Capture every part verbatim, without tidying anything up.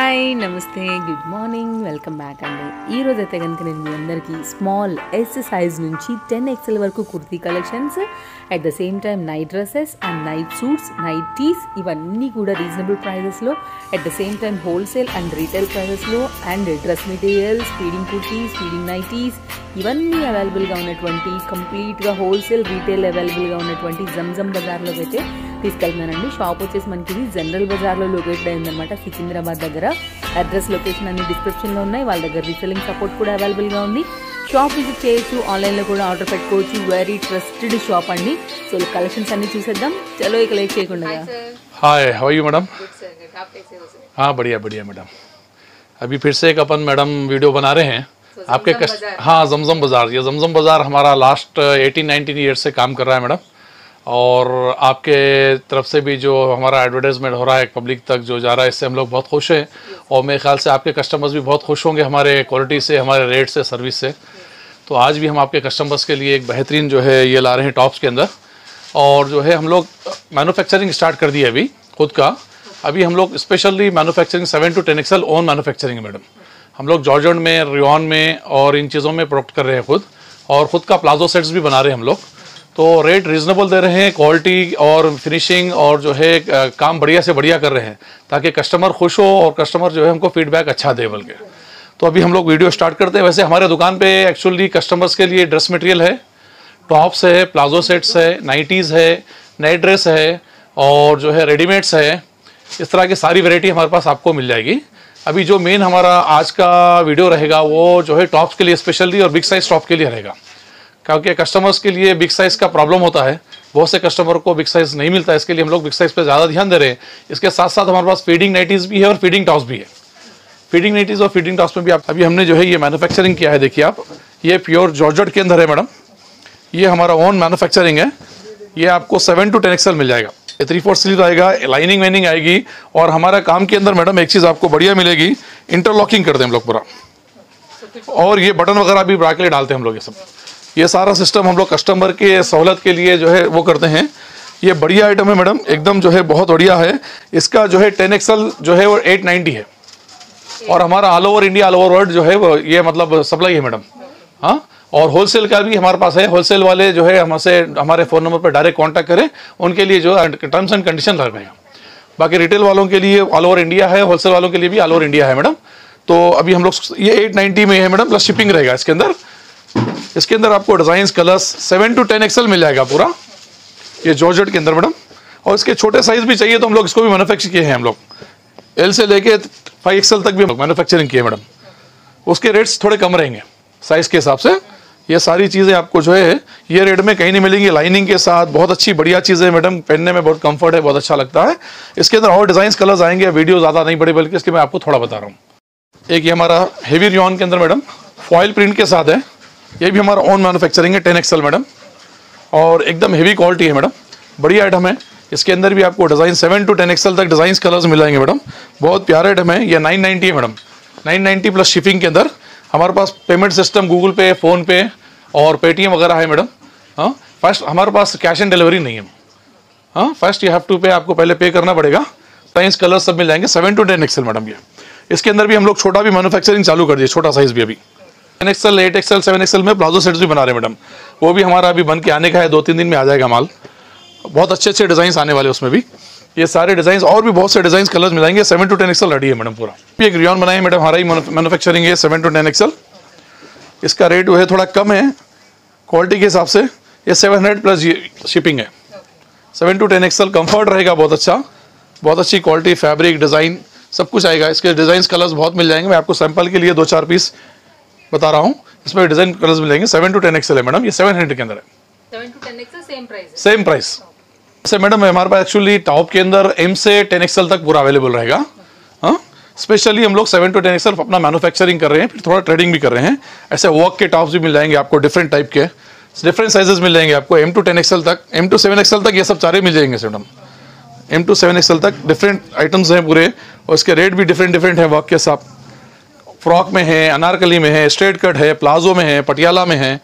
Hi నమస్తే good morning welcome back అండి. ఈరోజు అయితే కనుక నేను మీ అందరికీ స్మాల్ ఎస్ సైజ్ నుంచి టెన్ ఎక్స్ఎల్ వరకు kurti collections, at the same time night dresses and night suits, nighties ఇవన్నీ కూడా రీజనబుల్ ప్రైజెస్లో, at the same time wholesale and retail ప్రైజెస్లో, and dress materials, feeding kurtis, feeding nighties ఇవన్నీ అవైలబుల్గా ఉన్నటువంటి కంప్లీట్గా హోల్సేల్ రీటైల్ అవైలబుల్గా ఉన్నటువంటి జంజం బజార్లోకి అయితే తీసుకెళ్తున్నానండి. షాప్ వచ్చేసి మనకి ఇది జనరల్ బజార్లో లొకేటెడ్ అయిందనమాట, సికింద్రాబాద్ దగ్గర. అడ్రస్ లొకేషన్ అన్ని డిస్క్రిప్షన్లో ఉన్నాయి. వాళ్ళ దగ్గర రీసెల్లింగ్ సపోర్ట్ కూడా అవైలబుల్గా ఉంది. షాప్ విజిట్ చేయొచ్చు, ఆన్లైన్లో కూడా ఆర్డర్ పెట్టుకోవచ్చు. వెరీ ట్రస్టెడ్ షాప్ అండి. సో కలెక్షన్స్ అన్ని చూసేద్దాం. చలో ఇక లేట్ చేయకుండా. Hi how are you madam? हाँ बढ़िया बढ़िया मैडम. अभी फिर से एक अपन मैडम वीडियो बना रहे हैं आपके कस्ट... हाँ जमजम बाज़ार. ये जमजम बाज़ार हमारा लास्ट एटीन नाइनटीन ईयर से काम कर रहा है मैडम, और आपके तरफ से भी जो हमारा एडवर्टाइजमेंट हो रहा है पब्लिक तक जो जा रहा है, इससे हम लोग बहुत खुश हैं. और मेरे ख्याल से आपके कस्टमर्स भी बहुत खुश होंगे हमारे क्वालिटी से, हमारे रेट से, सर्विस से. तो आज भी हम आपके कस्टमर्स के लिए एक बेहतरीन जो है ये ला रहे हैं टॉप्स के अंदर. और जो है हम लोग मैन्युफैक्चरिंग स्टार्ट कर दी है अभी खुद का. अभी हम लोग specially manufacturing seven to ten XL own manufacturing है मैडम. हम लोग जॉर्जन में, रियॉन में और इन चीज़ों में प्रोडक्ट कर रहे हैं खुद, और ख़ुद का प्लाजो सेट्स भी बना रहे हैं हम लोग. तो रेट रीज़नेबल दे रहे हैं, क्वालिटी और फिनिशिंग और जो है काम बढ़िया से बढ़िया कर रहे हैं, ताकि कस्टमर खुश हो और कस्टमर जो है हमको फीडबैक अच्छा दे बोल के. तो अभी हम लोग वीडियो स्टार्ट करते हैं. वैसे हमारे दुकान पे एक्चुअली कस्टमर्स के लिए ड्रेस मटेरियल है, टॉप्स है, प्लाजो सेट्स है, नाइटीज़ है, नाइट ड्रेस है, और जो है रेडीमेड्स है. इस तरह की सारी वैरायटी हमारे पास आपको मिल जाएगी. अभी जो मेन हमारा आज का वीडियो रहेगा वो जो है टॉप्स के लिए स्पेशली और बिग साइज टॉप के लिए रहेगा, क्योंकि कस्टमर्स के लिए बिग साइज़ का प्रॉब्लम होता है. बहुत से कस्टमर को बिग साइज़ नहीं मिलता है, इसके लिए हम लोग बिग साइज़ पे ज़्यादा ध्यान दे रहे हैं. इसके साथ साथ हमारे पास फीडिंग नाइटीज़ भी है और फीडिंग टॉप्स भी है. फीडिंग नाइटीज़ और फीडिंग टॉप्स में भी आप अभी हमने जो है ये मैन्युफैक्चरिंग किया है. देखिए आप, ये प्योर जॉर्जेट के अंदर है मैडम. ये हमारा ओन मैन्युफैक्चरिंग है. ये आपको सेवन टू टेन एक्सएल मिल जाएगा. ये थ्री फोर स्लीव आएगा, लाइनिंग वाइनिंग आएगी. और हमारा काम के अंदर मैडम एक चीज़ आपको बढ़िया मिलेगी, इंटरलॉकिंग करते हैं हम लोग पूरा. और ये बटन वगैरह भी बना के लिए डालते हैं हम लोग. ये सब ये सारा सिस्टम हम लोग कस्टमर के सहूलत के लिए जो है वो करते हैं. ये बढ़िया आइटम है मैडम, एकदम जो है बहुत बढ़िया है. इसका जो है टेन एक्सएल जो है वो एट नाइन्टी है, और हमारा all over India, all over world जो है वो ये मतलब सप्लाई है मैडम. हाँ, और होलसेल का भी हमारे पास है. होलसेल वाले जो है हमसे हमारे फ़ोन नंबर पर डायरेक्ट कांटेक्ट करें, उनके लिए जो टर्म्स एंड कंडीशन रहेगा. बाकी रिटेल वालों के लिए ऑल ओवर इंडिया है, होलसेल वालों के लिए भी ऑल ओवर इंडिया है मैडम. तो अभी हम लोग ये एट नाइन्टी में है मैडम, प्लस शिपिंग रहेगा इसके अंदर. इसके अंदर आपको designs, colours seven to ten XL मिल जाएगा पूरा, ये जॉर्जेट के अंदर मैडम. और इसके छोटे साइज़ भी चाहिए तो हम लोग इसको भी मैन्युफैक्चर किए हैं हम लोग. एल से लेके फाइव एक्सएल तक भी हम लोग मैन्युफैक्चरिंग किए मैडम. उसके रेट्स थोड़े कम रहेंगे साइज़ के हिसाब से. ये सारी चीज़ें आपको जो है ये रेट में कहीं नहीं मिलेंगी. लाइनिंग के साथ बहुत अच्छी बढ़िया चीज़ें मैडम, पहनने में बहुत कंफर्ट है, बहुत अच्छा लगता है. इसके अंदर और डिज़ाइंस, कलर्स आएंगे. वीडियो ज़्यादा नहीं बड़ी बल्कि इसलिए मैं आपको थोड़ा बता रहा हूँ. एक ये हमारा हेवी रियॉन के अंदर मैडम फॉइल प्रिंट के साथ है. ये भी हमारा ओन मैन्युफैक्चरिंग है, टेन एक्सएल मैडम, और एकदम हेवी क्वालिटी है मैडम. बढ़िया आइटम है. इसके अंदर भी आपको design seven to ten XL तक डिज़ाइंस, कलर्स मिल जाएंगे मैडम. बहुत प्यारा आइटम है. ये नाइन नाइन्टी है madam, nine ninety plus shipping के अंदर. हमारे पास payment system Google Pay, PhonePe और पेटीएम वगैरह है मैडम. हाँ, फर्स्ट हमारे पास कैश एंड डिलीवरी नहीं है. हाँ, फर्स्ट यू हैव टू पे, आपको पहले पे करना पड़ेगा. टाइम्स, कलर सब मिल जाएंगे seven to ten XL madam. ये इसके अंदर भी हम लोग छोटा भी मैन्युफैक्चरिंग चालू कर दिए, छोटा साइज़ भी. अभी ten XL, eight XL, seven XL में प्लाजो सेट्स भी बना रहे हैं मैडम. वो भी हमारा अभी बन के आने का है, दो तीन दिन में आ जाएगा माल. बहुत अच्छे अच्छे डिज़ाइंस आने वाले उसमें भी. ये सारे डिज़ाइंस और भी बहुत से डिज़ाइंस, कलर्स मिलाएंगे. Seven to ten XL ready है मैडम पूरा. एक रियॉन बनाए मैडम, हमारा ही मैन्युफैक्चरिंग है, सेवन टू टेन एक्सएल. इसका रेट जो है थोड़ा कम है क्वालिटी के हिसाब से. ये सेवन हंड्रेड प्लस शिपिंग है. Seven to ten XL comfort रहेगा, बहुत अच्छा, बहुत अच्छी क्वालिटी, फैब्रिक, डिज़ाइन सब कुछ आएगा. इसके डिज़ाइंस, कलर्स बहुत मिल जाएंगे. मैं आपको सैंपल के लिए दो चार पीस बता रहा हूँ. इसमें डिज़ाइन, कलर्स मिल जाएंगे. सेवन टू टेन एक्सएल है मैडम. ये सेवन हंड्रेड के अंदर है. Seven to ten XL same price, same price. से मैडम हमारे पास एक्चुअली टॉप के अंदर एम से टेन एक्सएल तक पूरा अवेलेबल रहेगा. हाँ, स्पेशली हम लोग सेवन टू टेन एक्सएल अपना मैन्युफैक्चरिंग कर रहे हैं, फिर थोड़ा ट्रेडिंग भी कर रहे हैं. ऐसे वर्क के टॉप्स भी मिल जाएंगे आपको, डिफरेंट टाइप के, डिफरेंट साइजेस मिल जाएंगे आपको. एम टू टेन एक्सएल तक, एम टू सेवन एक्सएल तक ये सब सारे मिल जाएंगे madam. M to seven XL तक डिफरेंट आइटम्स हैं पूरे, और इसके रेट भी डिफरेंट डिफरेंट है. वर्क के साथ फ्रॉक में है, अनारकली में है, स्ट्रेट कट है, प्लाजो में है, पटियाला में है,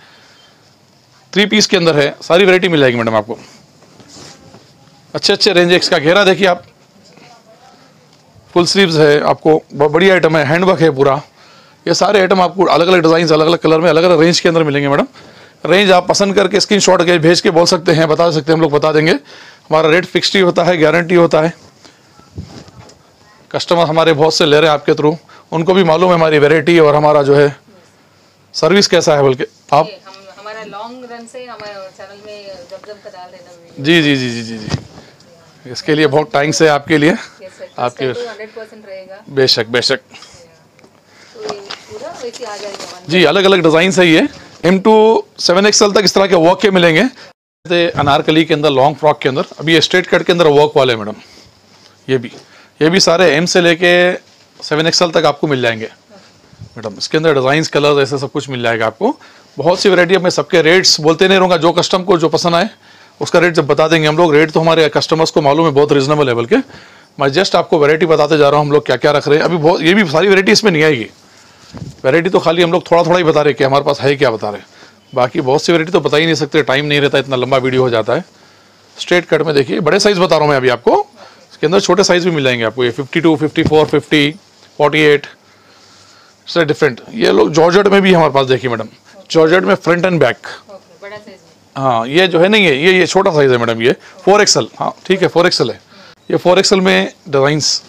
थ्री पीस के अंदर है. सारी वैरायटी मिल जाएगी मैडम आपको. अच्छे अच्छे रेंज. इसका घेरा देखिए आप, फुल स्लीव्स है, आपको बड़ी आइटम है, हैंडवर्क है पूरा। ये सारे आइटम आपको अलग अलग डिज़ाइन, अलग अलग कलर में, अलग अलग रेंज के अंदर मिलेंगे मैडम। रेंज आप पसंद करके स्क्रीनशॉट के भेज के बोल सकते हैं, बता सकते हैं, हम लोग बता देंगे। हमारा रेट फिक्स्ड ही होता है, गारंटी होता है। कस्टमर हमारे बहुत से ले रहे हैं आपके थ्रू, उनको भी मालूम है हमारी वैरायटी और हमारा जो है सर्विस कैसा है। बल्कि आप हम हमारा लॉन्ग रन से हमारे चैनल में जब जब डाल देना। जी जी जी जी जी जी इसके लिए बहुत टाइम से आपके लिए आपके हंड्रेड परसेंट रहेगा। बेशक बेशक तो ये पूरा वैसे आ जाएगा जी। अलग अलग डिज़ाइन है ये। एम टू सेवन एक्सएल तक इस तरह के वर्क के मिलेंगे। जैसे अनारकली के अंदर, लॉन्ग फ्रॉक के अंदर, अभी ये स्ट्रेट कट के अंदर वर्क वाले मैडम, ये भी ये भी सारे एम से लेके सेवन एक्सएल तक आपको मिल जाएंगे मैडम। इसके अंदर डिज़ाइंस, कलर्स, ऐसे सब कुछ मिल जाएगा आपको। बहुत सी वैरायटी। मैं सबके रेट्स बोलते नहीं रहूँगा, जो कस्टमर को जो पसंद आए उसका रेट जब बता देंगे हम लोग। रेट तो हमारे कस्टमर्स को मालूम है, बहुत रीजनेबल है। बल्कि मैं जस्ट आपको वैरायटी बताते जा रहा हूँ हम लोग क्या क्या रख रहे हैं। अभी बहुत, ये भी सारी वैरायटी इसमें नहीं आएगी। वैरायटी तो खाली हम लोग थोड़ा थोड़ा ही बता रहे कि हमारे पास है क्या बता रहे, बाकी बहुत सी वैरायटी तो बता ही नहीं सकते, टाइम नहीं रहता, इतना लंबा वीडियो हो जाता है। स्ट्रेट कट में देखिए, बड़े साइज़ बता रहा हूँ मैं अभी आपको। इसके अंदर छोटे साइज़ भी मिल जाएंगे आपको, ये fifty two, fifty four, fifty, forty eight से डिफरेंट। ये लोग जॉर्जेट में भी हमारे पास देखिए मैडम, जॉर्जेट में फ्रंट एंड बैक। बड़ा साइज। हाँ, ये जो है नहीं है, ये ये छोटा साइज़ है मैडम, ये फोर एक्सएल। हाँ ठीक है, फोर एक्सएल है ये। फोर एक्सएल में डिज़ाइंस,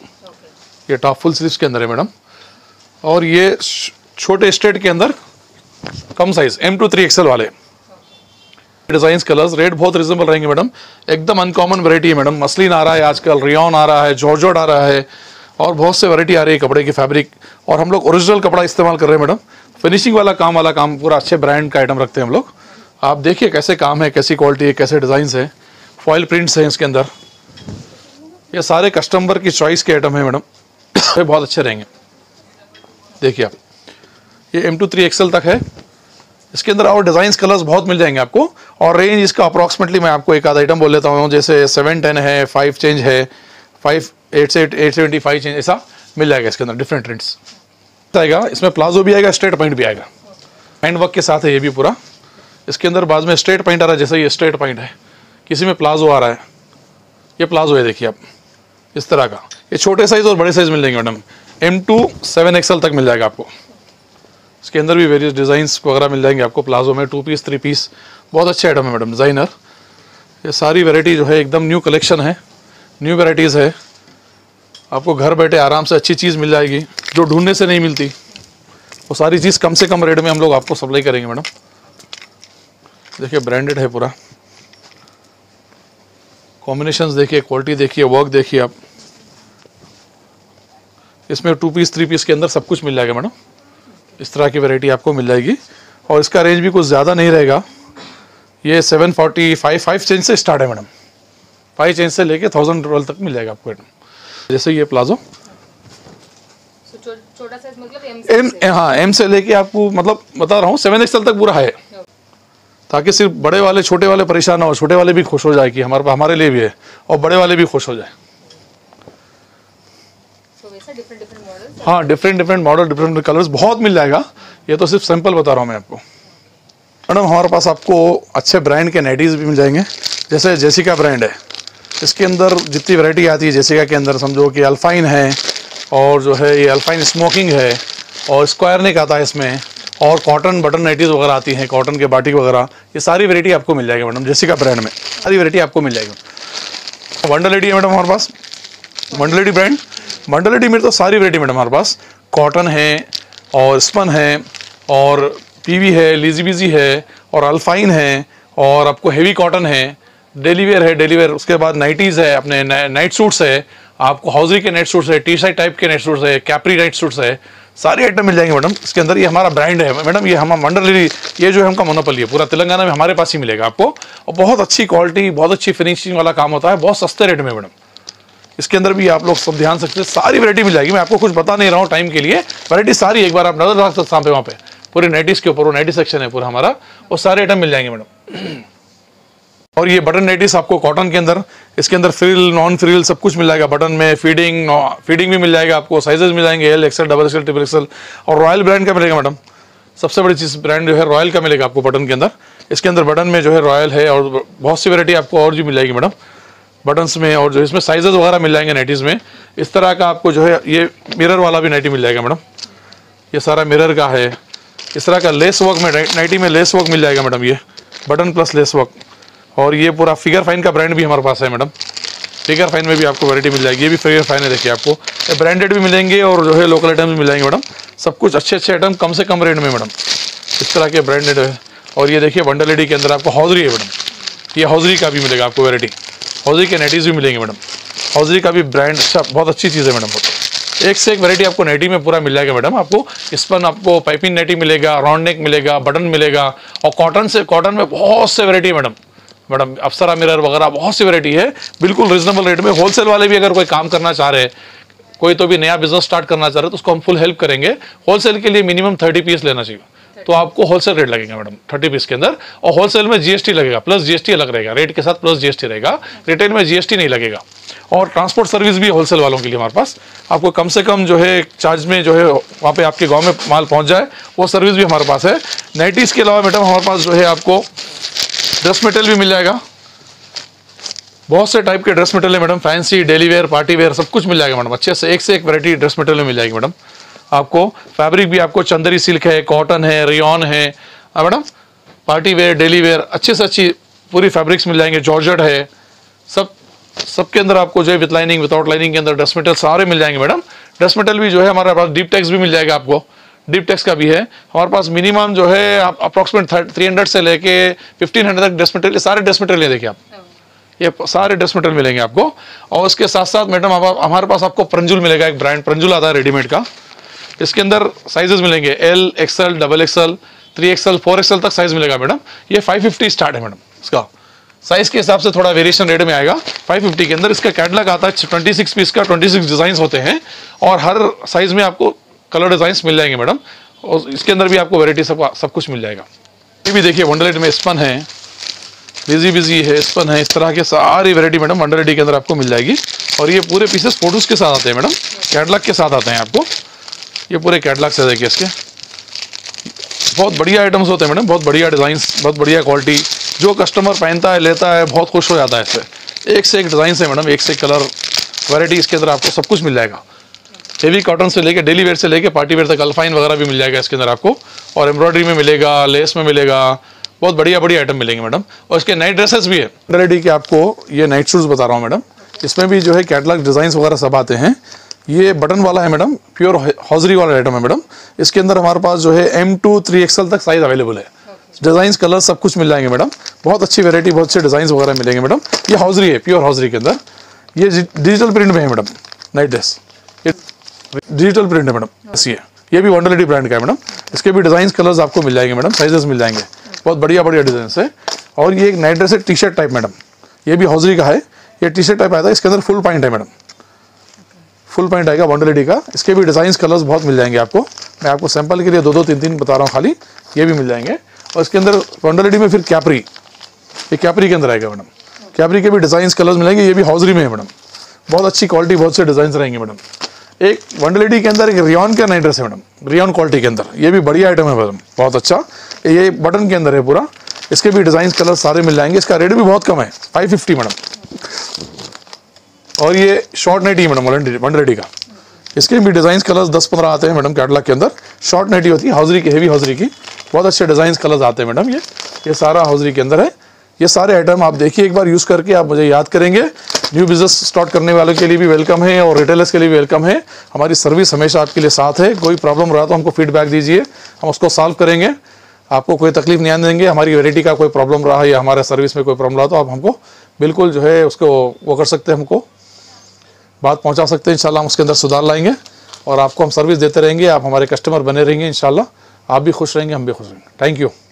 ये टॉप फुल स्लीव्स के अंदर है मैडम। और ये छोटे स्ट्रेट के अंदर कम size M to three XL वाले डिज़ाइंस, कलर्स। रेट बहुत रिजनेबल रहेंगे मैडम, एकदम अनकॉमन वैरायटी है मैडम। मसलिन आ रहा है आजकल, रियॉन आ रहा है, जॉर्जेट आ रहा है, और बहुत से वैरायटी आ रही है कपड़े की, फैब्रिक। और हम लोग ओरिजिनल कपड़ा इस्तेमाल कर रहे हैं मैडम। फिनिशिंग वाला काम वाला काम पूरा अच्छे ब्रांड का आइटम रखते हैं हम लोग। आप देखिए कैसे काम है, कैसी क्वालिटी है, कैसे डिज़ाइंस है, फॉइल प्रिंट्स हैं इसके अंदर। ये सारे कस्टमर की चॉइस के आइटम है मैडम, ये बहुत अच्छे रहेंगे। देखिए आप, ये एम टू थ्री एक्सएल तक है। इसके अंदर और डिज़ाइंस, कलर्स बहुत मिल जाएंगे आपको। और रेंज इसका अप्रॉक्सीमेटली मैं आपको एक आधा आइटम बोल लेता हूँ, जैसे सेवन टेन है, फाइव चेंज है, फाइव एट से एट सेवेंटी फाइव चेंज, ऐसा मिल जाएगा इसके अंदर। डिफरेंट रेंट्स आएगा इसमें, प्लाजो भी आएगा, स्ट्रेट पॉइंट भी आएगा, हैंड वर्क के साथ है ये भी पूरा। इसके अंदर बाद में स्ट्रेट पॉइंट आ रहा है, जैसे ये स्ट्रेट पॉइंट है, किसी में प्लाजो आ रहा है, ये प्लाजो है देखिए आप इस तरह का। ये छोटे साइज़ और बड़े साइज़ मिल जाएंगे madam, M to seven XL तक मिल जाएगा आपको। इसके अंदर भी वेरियस डिज़ाइंस वगैरह मिल जाएंगे आपको, प्लाजो में, टू पीस, थ्री पीस, बहुत अच्छे आइटम है मैडम, डिज़ाइनर। ये सारी वैरायटी जो है एकदम न्यू कलेक्शन है, न्यू वैरायटीज़ है। आपको घर बैठे आराम से अच्छी चीज़ मिल जाएगी, जो ढूंढने से नहीं मिलती, वो सारी चीज़ कम से कम रेट में हम लोग आपको सप्लाई करेंगे मैडम। देखिए ब्रांडेड है पूरा, कॉम्बिनेशंस देखिए, क्वालिटी देखिए, वर्क देखिए आप। इसमें टू पीस, थ्री पीस के अंदर सब कुछ मिल जाएगा मैडम। इस तरह की वैरायटी आपको मिल जाएगी। और इसका रेंज भी कुछ ज़्यादा नहीं रहेगा। ये seven forty five five change से स्टार्ट है मैडम, फाइव चेंज से लेके थाउजेंड डॉलर तक मिल जाएगा आपको। जैसे ये प्लाजो छोटा साइज मतलब एम, हाँ एम से लेके आपको, मतलब बता रहा हूँ, सेवन एक्सएल तक पूरा है, ताकि सिर्फ बड़े वाले छोटे वाले परेशान ना हो, छोटे वाले भी खुश हो जाए कि हमारे हमारे लिए भी है, और बड़े वाले भी खुश हो जाए। डिफरेंट डिफरेंट मॉडल्स, हाँ different different model, different colours बहुत मिल जाएगा। ये तो सिर्फ सैंपल बता रहा हूँ मैं आपको मैडम। हमारे पास आपको अच्छे ब्रांड के नाइटीज़ भी मिल जाएंगे, जैसे जेसिका ब्रांड है। इसके अंदर जितनी वैरायटी आती है जेसिका के अंदर, समझो कि अल्फाइन है, और जो है ये अल्फाइन स्मोकिंग है, और स्क्वायर नेक आता है इसमें, और कॉटन बटन नाइटीज़ वगैरह आती हैं, कॉटन के बाटिक वगैरह, ये सारी वैरायटी आपको मिल जाएगी मैडम जेसिका ब्रांड में, सारी वैरायटी आपको मिल जाएगी। वंडर लेडी है मैडम हमारे पास, Wonder Lady brand, Wonder Lady में तो सारी वैरायटी मैडम हमारे पास, कॉटन है, और स्पन है, और पीवी है, लीजी बीजी है, और अल्फाइन है, और आपको हेवी कॉटन है, डेली वेयर है, डेली वेयर। उसके बाद नाइटीज़ है, अपने नाइट सूट्स है, आपको हाउजी के नाइट सूट्स है, टी शर्ट टाइप के नाइट सूट्स है, कैप्री नाइट सूट्स है, सारी आइटम मिल जाएंगे मैडम इसके अंदर। ये हमारा ब्रांड है मैडम, ये हम वंडर लेडी, ये जो है हमका मोनोपोली है, पूरा तेलंगाना में हमारे पास ही मिलेगा आपको। और बहुत अच्छी क्वालिटी, बहुत अच्छी फिनिशिंग वाला काम होता है, बहुत सस्ते रेट में मैडम। इसके अंदर भी आप लोग सब ध्यान सकते हैं, सारी वैरायटी मिल जाएगी। मैं आपको कुछ बता नहीं रहा हूँ टाइम के लिए, वैरायटी सारी एक बार आप नजर रख सकते हैं वहाँ पे, पूरी नाइटीज़ के ऊपर, वो नाइटी सेक्शन है पूरा हमारा, वो सारे आइटम मिल जाएंगे मैडम। और ये बटन नाइटीज आपको कॉटन के अंदर, इसके अंदर फ्रिल, नॉन फ्रिल सब कुछ मिल जाएगा। बटन में फीडिंग, फीडिंग भी मिल जाएगा आपको, साइजेस मिल जाएंगे, L XL, double XL, triple XL. और रॉयल ब्रांड का मिलेगा मैडम, सबसे बड़ी चीज़ ब्रांड जो है रॉयल का मिलेगा आपको बटन के अंदर। इसके अंदर बटन में जो है रॉयल है, और बहुत सी वैरायटी आपको और भी मिल जाएगी मैडम। बटन्स में, और जो इसमें साइजेस वगैरह मिल जाएंगे नाइटीज़ में। इस तरह का आपको जो है ये मिरर वाला भी नाइटी मिल जाएगा मैडम, ये सारा मिरर का है। इस तरह का लेस वर्क में नाइटी में लेस वर्क मिल जाएगा मैडम, ये बटन प्लस लेस वर्क। और ये पूरा फिगर फाइन का ब्रांड भी हमारे पास है मैडम, फिगर फाइन में भी आपको वैरायटी मिल जाएगी। ये भी फिगर फाइन है, देखिए आपको ये ब्रांडेड भी मिलेंगे और जो है लोकल आइटम भी मिल जाएंगे मैडम। सब कुछ अच्छे अच्छे आइटम कम से कम रेट में मैडम, इस तरह के ब्रांडेड है। और ये देखिए बंडल लेडी के अंदर आपको हौजरी है मैडम, ये हौजरी का भी मिलेगा आपको वैरायटी, हौजरी के नाइटीज़ भी मिलेंगे मैडम। हौजरी का भी ब्रांड अच्छा, बहुत अच्छी चीज़ है मैडम। एक से एक वैरायटी आपको नाइटी में पूरा मिल जाएगा मैडम। आपको स्पन, आपको पाइपिंग नाइटी मिलेगा, राउंड नेक मिलेगा, बटन मिलेगा, और कॉटन से कॉटन में बहुत से वैरायटी है मैडम। मैडम अप्सरा मिरर वगैरह बहुत सी वैरायटी है, बिल्कुल रीजनेबल रेट में। होलसेल वाले भी अगर कोई काम करना चाह रहे हैं, कोई तो भी नया बिजनेस स्टार्ट करना चाह रहे हैं, तो उसको हम फुल हेल्प करेंगे। होलसेल के लिए मिनिमम थर्टी पीस लेना चाहिए, तो आपको होलसेल रेट लगेगा मैडम थर्टी पीस के अंदर। और होलसेल में जीएसटी लगेगा, प्लस जीएसटी अलग रहेगा, रेट के साथ प्लस जीएसटी रहेगा। रिटेल में जीएसटी नहीं लगेगा। और ट्रांसपोर्ट सर्विस भी होलसेल वालों के लिए हमारे पास, आपको कम से कम जो है चार्ज में जो है वहाँ पे आपके गांव में माल पहुँच जाए, वो सर्विस भी हमारे पास है। नाइटीज़ के अलावा मैडम हमारे पास जो है आपको ड्रेस मटेरियल भी मिल जाएगा, बहुत से टाइप के ड्रेस मटेरियल है madam, fancy, daily wear, party wear, सब कुछ मिल जाएगा मैडम। अच्छे से एक से एक वैरायटी ड्रेस मटेरियल में मिल जाएगी मैडम। आपको फैब्रिक भी आपको चंदेरी सिल्क है, कॉटन है, रेयॉन है madam, party wear, daily wear, अच्छे से अच्छी पूरी फैब्रिक्स मिल जाएंगे, जॉर्जेट है, सब सबके अंदर आपको जो है विद लाइनिंग, विदाउट लाइनिंग के अंदर ड्रेस मटेरियल सारे मिल जाएंगे मैडम। ड्रेस मटेरियल भी जो है हमारे पास डीप टेक्स भी मिल जाएगा, आपको डीप टेक्स का भी है हमारे पास। मिनिमम जो है आप अप्रॉक्सीमेट थ्री हंड्रेड से लेके फिफ्टीन हंड्रेड तक ड्रेस मटेरियल, सारे ड्रेस मटेरियल देखिए आप, ये सारे ड्रेस मटेरियल मिलेंगे आपको। और उसके साथ साथ मैडम आप, हमारे पास आपको प्रंजुल मिलेगा, एक ब्रांड प्रंजुल आता है रेडीमेड का। इसके अंदर साइजेस मिलेंगे L, XL, double XL, three XL, four XL तक साइज मिलेगा मैडम। ये फाइव फिफ्टी स्टार्ट है मैडम, इसका साइज के हिसाब से थोड़ा वेरिएशन रेट में आएगा। फाइव फिफ्टी के अंदर इसका कैटलॉग आता है ट्वेंटी सिक्स पीस का, ट्वेंटी सिक्स डिजाइन होते हैं, और हर साइज में आपको कलर डिजाइन मिल जाएंगे मैडम। और इसके अंदर भी आपको वेरायटी सब सब कुछ मिल जाएगा। ये भी देखिए वंडरलेट में स्पन है, बिजी बिजी है, स्पन है, इस तरह के सारी वैरायटी मैडम वंडरलेट के अंदर आपको मिल जाएगी। और ये पूरे पीसेस फोटोज के साथ आते हैं मैडम, कैटलॉग के साथ आते हैं आपको। ये पूरे कैटलॉग से देखिए, इसके बहुत बढ़िया आइटम्स होते हैं मैडम, बहुत बढ़िया डिजाइन, बहुत बढ़िया क्वालिटी। जो कस्टमर पहनता है, लेता है, बहुत खुश हो जाता है इससे। एक से एक डिजाइन है मैडम, एक से एक कलर वैरायटी इसके अंदर आपको सब कुछ मिल जाएगा। हेवी कॉटन से लेके डेली वेयर से लेके पार्टी वेयर तक अल्फाइन वगैरह भी मिल जाएगा इसके अंदर आपको। और एम्ब्रॉयडरी में मिलेगा, लेस में मिलेगा, बहुत बढ़िया बढ़िया आइटम मिलेंगे मैडम। और इसके नाइट ड्रेसेस भी है रेडी के, आपको ये नाइट शूज बता रहा हूँ मैडम। इसमें भी जो है कैटलॉग डिजाइन वगैरह सब आते हैं। ये बटन वाला है मैडम, प्योर हौजरी वाला आइटम है मैडम। इसके अंदर हमारे पास जो है एम टू थ्री एक्सएल तक साइज अवेलेबल है। डिजाइन, कलर सब कुछ मिल जाएंगे मैडम। बहुत अच्छी वैरायटी, बहुत अच्छे डिजाइन वगैरह मिलेंगे मैडम। ये हौजरी है, प्योर हौजरी के अंदर। ये डिजिटल प्रिंट में है मैडम नाइट ड्रेस, ये डिजिटल प्रिंट है मैडम। ये ये भी वंडरलेडी ब्रांड का है मैडम। इसके भी डिजाइन, कलर्स आपको मिल जाएंगे मैडम, साइजेस मिल जाएंगे, बहुत बढ़िया बढ़िया डिजाइन है। और ये एक नाइट ड्रेस है, टी शर्ट टाइप मैडम, ये भी हौजरी का है। ये टी शर्ट टाइप आता है, इसके अंदर फुल पैंट है मैडम, फुल पैंट आएगा वंडरलेडी का। इसके भी डिजाइन, कलर्स बहुत मिल जाएंगे आपको। मैं आपको सैंपल के लिए दो दो तीन तीन बता रहा हूँ खाली, ये भी मिल जाएंगे। और इसके अंदर वंडरलेडी में फिर कैपरी, ये कैपरी के अंदर आएगा मैडम। कैपरी के भी डिजाइन, कलर्स मिलेंगे। ये भी हौजरी में है मैडम, बहुत अच्छी क्वालिटी, बहुत से डिजाइन रहेंगे मैडम। एक वंडरलेडी के अंदर एक रियॉन का नाइट ड्रेस है मैडम, रियॉन क्वालिटी के अंदर। ये भी बढ़िया आइटम है मैडम, बहुत अच्छा। ये बटन के अंदर है पूरा। इसके भी डिजाइन, कलर सारे मिल जाएंगे। इसका रेट भी बहुत कम है, फाइव फिफ्टी मैडम। और ये शॉर्ट नाइटी मैडम वंडरलेडी का। इसके भी डिजाइन, कलर्स दस पंद्रह आते हैं मैडम कैटलॉग के अंदर। शॉर्ट नाइटी होती है हौजरी की, हेवी हौजरी की, बहुत अच्छे डिजाइन, कलर्स आते हैं मैडम। ये ये सारा हौजरी के अंदर है। ये सारे आइटम आप देखिए एक बार यूज़ करके, आप मुझे याद करेंगे। न्यू बिजनेस स्टार्ट करने वालों के लिए भी वेलकम है, और रिटेलर्स के लिए भी वेलकम है। हमारी सर्विस हमेशा आपके लिए साथ है। कोई प्रॉब्लम रहा तो हमको फीडबैक दीजिए, हम उसको सॉल्व करेंगे। आपको कोई तकलीफ नहीं आने देंगे। हमारी वैरायटी का कोई प्रॉब्लम रहा या हमारे सर्विस में कोई प्रॉब्लम रहा तो आप हमको बिल्कुल जो है उसको वो कर सकते हैं, हमको बात पहुँचा सकते हैं। इंशाल्लाह हम उसके अंदर सुधार लाएंगे और आपको हम सर्विस देते रहेंगे। आप हमारे कस्टमर बने रहेंगे इंशाल्लाह। आप भी खुश रहेंगे, हम भी खुश रहेंगे। Thank you.